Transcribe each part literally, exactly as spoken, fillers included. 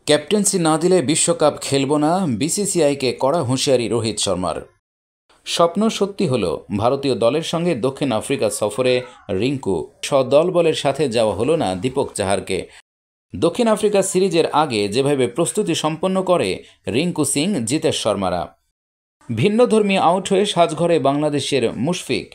Captaincy না দিলে বিশ্বকাপ খেলব না, বিসিসিআইকে কড়া হুঁশিয়ারি রোহিত শর্মার। স্বপ্ন সত্যি হলো, ভারতীয় দলের সঙ্গে দক্ষিণ আফ্রিকা সফরে রিঙ্কু। সদলবলের সাথে যাওয়া হলো না দীপক চাহারকে। দক্ষিণ আফ্রিকা সিরিজের আগে যেভাবে প্রস্তুতি সম্পন্ন করে রিঙ্কু সিং, জিতেশ শর্মারা, ভিন্নধর্মী আউট হয়ে সাজঘরে বাংলাদেশের মুশফিক।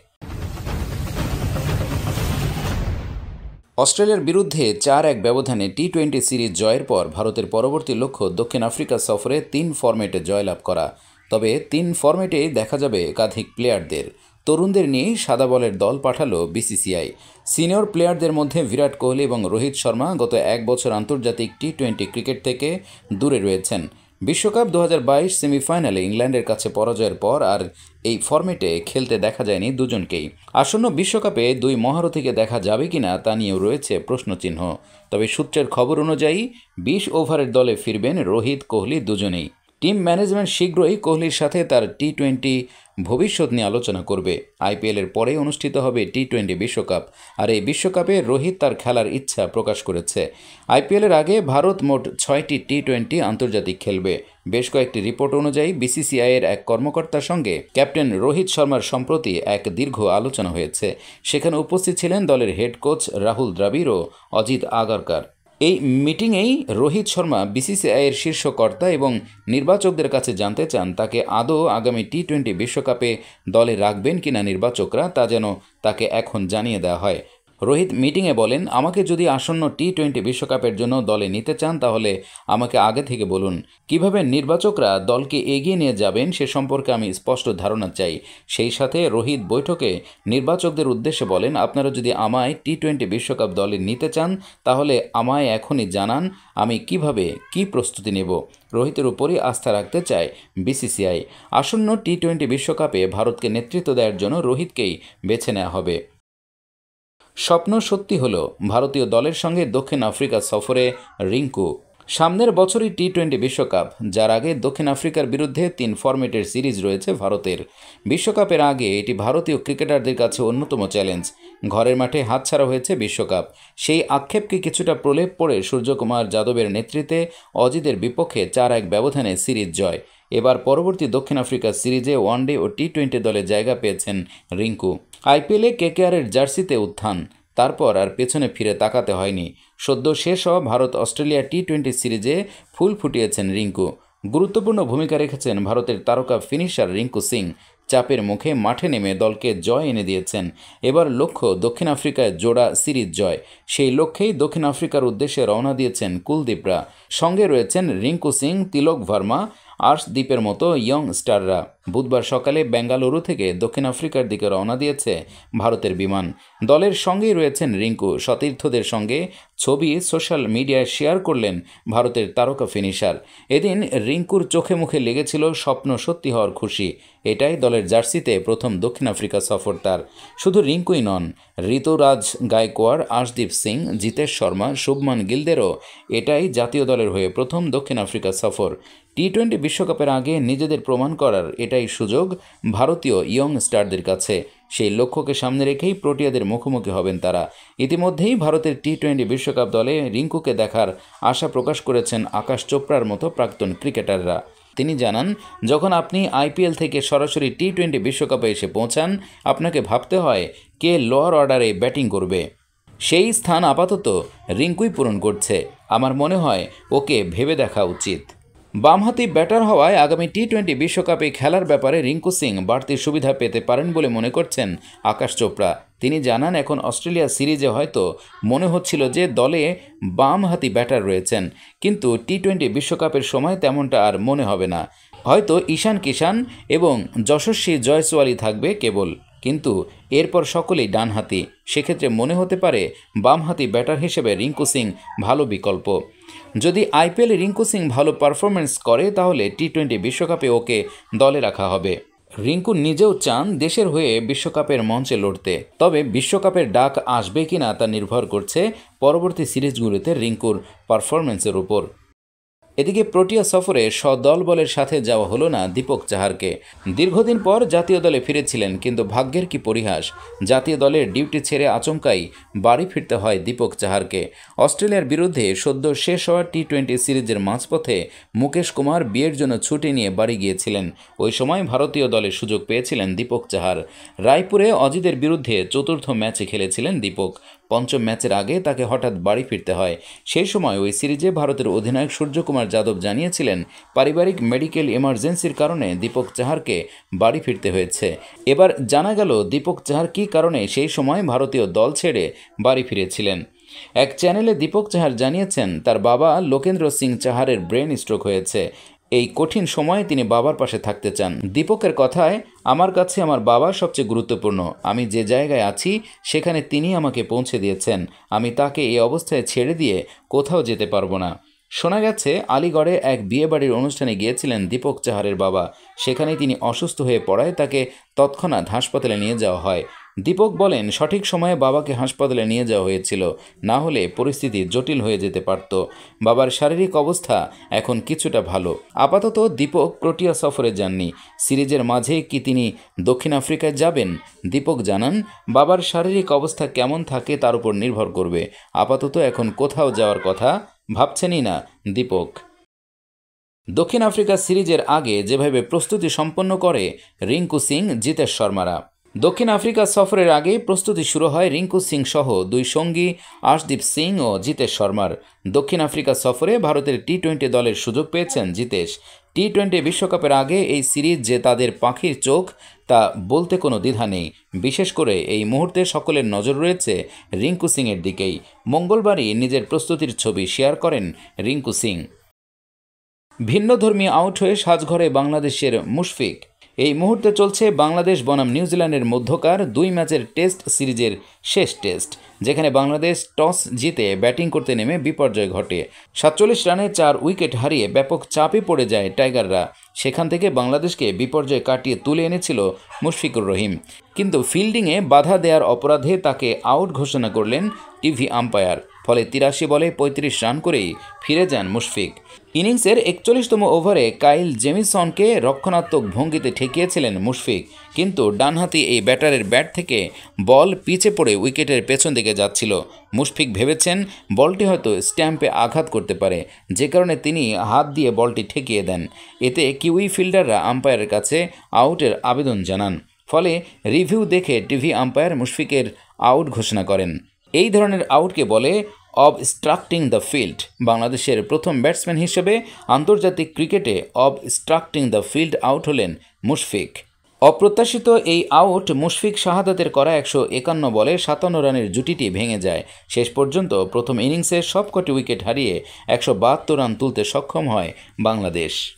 অস্ট্রেলিয়ার বিরুদ্ধে চার এক ব্যবধানে টি টোয়েন্টি সিরিজ জয়ের পর ভারতের পরবর্তী লক্ষ্য দক্ষিণ আফ্রিকা সফরে তিন ফরম্যাটে জয়লাভ করা। তবে তিন ফরম্যাটেই দেখা যাবে একাধিক প্লেয়ারদের। তরুণদের নিয়ে সাদা বলের দল পাঠালো বিসিসিআই। সিনিয়র প্লেয়ারদের মধ্যে বিরাট কোহলি এবং রোহিত শর্মা গত এক বছর আন্তর্জাতিক টি টোয়েন্টি ক্রিকেট থেকে দূরে রয়েছেন। বিশ্বকাপ দু হাজার বাইশ সেমিফাইনালে ইংল্যান্ডের কাছে পরাজয়ের পর আর এই ফরম্যাটে খেলতে দেখা যায়নি দুজনকেই। আসন্ন বিশ্বকাপে দুই মহারথীকে দেখা যাবে কিনা তা নিয়েও রয়েছে প্রশ্নচিহ্ন। তবে সূত্রের খবর অনুযায়ী বিশ ওভারের দলে ফিরবেন রোহিত, কোহলি দুজনেই। টিম ম্যানেজমেন্ট শীঘ্রই কোহলির সাথে তার টি টোয়েন্টি ভবিষ্যৎ নিয়ে আলোচনা করবে। আইপিএলের পরে অনুষ্ঠিত হবে টি টোয়েন্টি বিশ্বকাপ, আর এই বিশ্বকাপে রোহিত তার খেলার ইচ্ছা প্রকাশ করেছে। আইপিএলের আগে ভারত মোট ছয়টি টি টোয়েন্টি আন্তর্জাতিক খেলবে। বেশ কয়েকটি রিপোর্ট অনুযায়ী বিসিসিআইয়ের এক কর্মকর্তার সঙ্গে ক্যাপ্টেন রোহিত শর্মার সম্প্রতি এক দীর্ঘ আলোচনা হয়েছে। সেখানে উপস্থিত ছিলেন দলের হেড কোচ রাহুল দ্রাবিড় ও অজিত আগারকার। এই মিটিংয়েই রোহিত শর্মা বিসিসিআইয়ের শীর্ষ কর্তা এবং নির্বাচকদের কাছে জানতে চান তাকে আদৌ আগামী টি টোয়েন্টি বিশ্বকাপে দলে রাখবেন কিনা নির্বাচকরা, তা যেন তাকে এখন জানিয়ে দেওয়া হয়। রোহিত মিটিংয়ে বলেন, আমাকে যদি আসন্ন টি টোয়েন্টি বিশ্বকাপের জন্য দলে নিতে চান তাহলে আমাকে আগে থেকে বলুন। কিভাবে নির্বাচকরা দলকে এগিয়ে নিয়ে যাবেন সে সম্পর্কে আমি স্পষ্ট ধারণা চাই। সেই সাথে রোহিত বৈঠকে নির্বাচকদের উদ্দেশ্যে বলেন, আপনারা যদি আমায় টি টোয়েন্টি বিশ্বকাপ দলে নিতে চান তাহলে আমায় এখনই জানান, আমি কিভাবে কি প্রস্তুতি নেব। রোহিতের উপরই আস্থা রাখতে চায় বিসিসিআই। আসন্ন টি টোয়েন্টি বিশ্বকাপে ভারতকে নেতৃত্ব দেওয়ার জন্য রোহিতকেই বেছে নেওয়া হবে। স্বপ্ন সত্যি হলো, ভারতীয় দলের সঙ্গে দক্ষিণ আফ্রিকা সফরে রিঙ্কু। সামনের বছরই টি টোয়েন্টি বিশ্বকাপ, যার আগে দক্ষিণ আফ্রিকার বিরুদ্ধে তিন ফরম্যাটের সিরিজ রয়েছে ভারতের। বিশ্বকাপের আগে এটি ভারতীয় ক্রিকেটারদের কাছে অন্যতম চ্যালেঞ্জ। ঘরের মাঠে হাতছাড়া হয়েছে বিশ্বকাপ। সেই আক্ষেপকে কিছুটা প্রলেপ পড়ে সূর্যকুমার যাদবের নেতৃত্বে অজিতের বিপক্ষে চার এক ব্যবধানে সিরিজ জয়। এবার পরবর্তী দক্ষিণ আফ্রিকা সিরিজে ওয়ানডে ও টি টোয়েন্টি দলে জায়গা পেয়েছেন রিঙ্কু। আইপিএলে কেকেআরের জার্সিতে উত্থান, তারপর আর পেছনে ফিরে তাকাতে হয়নি। সদ্য শেষ হওয়া ভারত অস্ট্রেলিয়া টি টোয়েন্টি সিরিজে ফুল ফুটিয়েছেন রিঙ্কু। গুরুত্বপূর্ণ ভূমিকা রেখেছেন ভারতের তারকা ফিনিশার রিঙ্কু সিং। চাপের মুখে মাঠে নেমে দলকে জয় এনে দিয়েছেন। এবার লক্ষ্য দক্ষিণ আফ্রিকায় জোড়া সিরিজ জয়। সেই লক্ষ্যেই দক্ষিণ আফ্রিকার উদ্দেশ্যে রওনা দিয়েছেন কুলদীপরা। সঙ্গে রয়েছেন রিঙ্কু সিং, তিলক ভার্মা, আর্শদীপের মতো ইয়ং স্টাররা। বুধবার সকালে বেঙ্গালুরু থেকে দক্ষিণ আফ্রিকার দিকে রওনা দিয়েছে ভারতের বিমান। দলের সঙ্গেই রয়েছেন রিঙ্কু। সতীর্থদের সঙ্গে ছবি সোশ্যাল মিডিয়ায় শেয়ার করলেন ভারতের তারকা ফিনিশার। এদিন রিঙ্কুর চোখে মুখে লেগেছিল স্বপ্ন সত্যি হওয়ার খুশি। এটাই দলের জার্সিতে প্রথম দক্ষিণ আফ্রিকা সফর তার। শুধু রিঙ্কুই নন, ঋতুরাজ গায়কোয়াড়, আর্শদীপ সিং, জিতেশ শর্মা, শুভমান গিলদেরও এটাই জাতীয় দলের হয়ে প্রথম দক্ষিণ আফ্রিকা সফর। টি টোয়েন্টি বিশ্বকাপের আগে নিজেদের প্রমাণ করার এটাই সুযোগ ভারতীয় ইয়ং স্টারদের কাছে। সেই লক্ষ্যকে সামনে রেখেই প্রোটিয়াদের মুখোমুখি হবেন তারা। ইতিমধ্যেই ভারতের টি টোয়েন্টি বিশ্বকাপ দলে রিঙ্কুকে দেখার আশা প্রকাশ করেছেন আকাশ চোপড়ার মতো প্রাক্তন ক্রিকেটাররা। তিনি জানান, যখন আপনি আইপিএল থেকে সরাসরি টি টোয়েন্টি বিশ্বকাপে এসে পৌঁছান, আপনাকে ভাবতে হয় কে লোয়ার অর্ডারে ব্যাটিং করবে। সেই স্থান আপাতত রিঙ্কুই পূরণ করছে। আমার মনে হয় ওকে ভেবে দেখা উচিত। বামহাতি ব্যাটার হওয়ায় আগামী টি টোয়েন্টি বিশ্বকাপে খেলার ব্যাপারে রিঙ্কু সিং বাড়তি সুবিধা পেতে পারেন বলে মনে করছেন আকাশ চোপড়া। তিনি জানান, এখন অস্ট্রেলিয়া সিরিজে হয়তো মনে হচ্ছিল যে দলে বামহাতি ব্যাটার রয়েছেন, কিন্তু টি টোয়েন্টি বিশ্বকাপের সময় তেমনটা আর মনে হবে না। হয়তো ঈশান কিষান এবং যশস্বী জয়সওয়ালই থাকবে কেবল, কিন্তু এরপর সকলেই ডানহাতি। সেক্ষেত্রে মনে হতে পারে বামহাতি ব্যাটার হিসেবে রিঙ্কু সিং ভালো বিকল্প। যদি আইপিএলে রিঙ্কু সিং ভালো পারফরমেন্স করে তাহলে টি টোয়েন্টি বিশ্বকাপে ওকে দলে রাখা হবে। রিঙ্কু নিজেও চান দেশের হয়ে বিশ্বকাপের মঞ্চে লড়তে। তবে বিশ্বকাপের ডাক আসবে কিনা তা নির্ভর করছে পরবর্তী সিরিজগুলোতে রিঙ্কুর পারফরমেন্সের উপর। এদিকে প্রোটিয়া সফরে সদলবলের সাথে যাওয়া হলো না দীপক চাহারকে। দীর্ঘদিন পর জাতীয় দলে ফিরেছিলেন, কিন্তু ভাগ্যের কি পরিহাস, জাতীয় দলের ডিউটি ছেড়ে আচমকাই বাড়ি ফিরতে হয় দীপক চাহারকে। অস্ট্রেলিয়ার বিরুদ্ধে সদ্য শেষ হওয়া টি টোয়েন্টি সিরিজের মাঝপথে মুকেশ কুমার বিয়ের জন্য ছুটি নিয়ে বাড়ি গিয়েছিলেন। ওই সময় ভারতীয় দলে সুযোগ পেয়েছিলেন দীপক চাহার। রায়পুরে অজিতের বিরুদ্ধে চতুর্থ ম্যাচে খেলেছিলেন দীপক। পঞ্চম ম্যাচের আগে তাকে হঠাৎ বাড়ি ফিরতে হয়। সেই সময় ওই সিরিজে ভারতের অধিনায়ক সূর্যকুমার যাদব জানিয়েছিলেন পারিবারিক মেডিকেল এমার্জেন্সির কারণে দীপক চাহারকে বাড়ি ফিরতে হয়েছে। এবার জানা গেল দীপক চাহার কী কারণে সেই সময় ভারতীয় দল ছেড়ে বাড়ি ফিরেছিলেন। এক চ্যানেলে দীপক চাহার জানিয়েছেন তার বাবা লোকেন্দ্র সিং চাহারের ব্রেন স্ট্রোক হয়েছে। এই কঠিন সময়ে তিনি বাবার পাশে থাকতে চান। দীপকের কথায়, আমার কাছে আমার বাবা সবচেয়ে গুরুত্বপূর্ণ। আমি যে জায়গায় আছি সেখানে তিনি আমাকে পৌঁছে দিয়েছেন। আমি তাকে এই অবস্থায় ছেড়ে দিয়ে কোথাও যেতে পারবো না। শোনা গেছে আলিগড়ে এক বিয়েবাড়ির অনুষ্ঠানে গিয়েছিলেন দীপক চাহারের বাবা। সেখানেই তিনি অসুস্থ হয়ে পড়ায় তাকে তৎক্ষণাৎ হাসপাতালে নিয়ে যাওয়া হয়। দীপক বলেন, সঠিক সময়ে বাবাকে হাসপাতালে নিয়ে যাওয়া হয়েছিল, না হলে পরিস্থিতি জটিল হয়ে যেতে পারত। বাবার শারীরিক অবস্থা এখন কিছুটা ভালো। আপাতত দীপক প্রোটিয়া সফরে যাননি। সিরিজের মাঝে কি তিনি দক্ষিণ আফ্রিকায় যাবেন? দীপক জানান, বাবার শারীরিক অবস্থা কেমন থাকে তার উপর নির্ভর করবে। আপাতত এখন কোথাও যাওয়ার কথা ভাবছেনই না দীপক। দক্ষিণ আফ্রিকা সিরিজের আগে যেভাবে প্রস্তুতি সম্পন্ন করে রিঙ্কু সিং, জিতেশ শর্মারা। দক্ষিণ আফ্রিকা সফরের আগে প্রস্তুতি শুরু হয় রিঙ্কু সিং সহ দুই সঙ্গী আশদীপ সিং ও জিতেশ শর্মার। দক্ষিণ আফ্রিকা সফরে ভারতের টি টোয়েন্টি দলের সুযোগ পেয়েছেন জিতেশ। টি টোয়েন্টি বিশ্বকাপের আগে এই সিরিজ যে তাদের পাখির চোখ তা বলতে কোনো দ্বিধা নেই। বিশেষ করে এই মুহূর্তে সকলের নজর রয়েছে রিঙ্কু সিংয়ের দিকেই। মঙ্গলবারই নিজের প্রস্তুতির ছবি শেয়ার করেন রিঙ্কু সিং। ভিন্নধর্মী আউট হয়ে সাজঘরে বাংলাদেশের মুশফিক। এই মুহূর্তে চলছে বাংলাদেশ বনাম নিউজিল্যান্ডের মধ্যকার দুই ম্যাচের টেস্ট সিরিজের শেষ টেস্ট, যেখানে বাংলাদেশ টস জিতে ব্যাটিং করতে নেমে বিপর্যয় ঘটে। সাতচল্লিশ রানে চার উইকেট হারিয়ে ব্যাপক চাপে পড়ে যায় টাইগাররা। সেখান থেকে বাংলাদেশকে বিপর্যয় কাটিয়ে তুলে এনেছিল মুশফিকুর রহিম, কিন্তু ফিল্ডিংয়ে বাধা দেওয়ার অপরাধে তাকে আউট ঘোষণা করলেন টিভি আম্পায়ার। ফলে তিরাশি বলে পঁয়ত্রিশ রান করেই ফিরে যান মুশফিক। ইনিংসের একচল্লিশতম ওভারে কাইল জেমিসনকে রক্ষণাত্মক ভঙ্গিতে ঠেকিয়েছিলেন মুশফিক, কিন্তু ডানহাতি এই ব্যাটারের ব্যাট থেকে বল পিচে পড়ে উইকেটের পেছন দিকে যাচ্ছিল। মুশফিক ভেবেছেন বলটি হয়তো স্ট্যাম্পে আঘাত করতে পারে, যে কারণে তিনি হাত দিয়ে বলটি ঠেকিয়ে দেন। এতে কিউই ফিল্ডাররা আম্পায়ারের কাছে আউটের আবেদন জানান। ফলে রিভিউ দেখে টিভি আম্পায়ার মুশফিকের আউট ঘোষণা করেন। এই ধরনের আউটকে বলে অবস্ট্রাক্টিং দ্য ফিল্ড। বাংলাদেশের প্রথম ব্যাটসম্যান হিসেবে আন্তর্জাতিক ক্রিকেটে অবস্ট্রাক্টিং দ্য ফিল্ড আউট হলেন মুশফিক। অপ্রত্যাশিত এই আউট মুশফিক শাহাদাতের করা একশো একান্ন বলে সাতান্ন রানের জুটিটি ভেঙে যায়। শেষ পর্যন্ত প্রথম ইনিংসে সবকটি উইকেট হারিয়ে একশো বাহাত্তর রান তুলতে সক্ষম হয় বাংলাদেশ।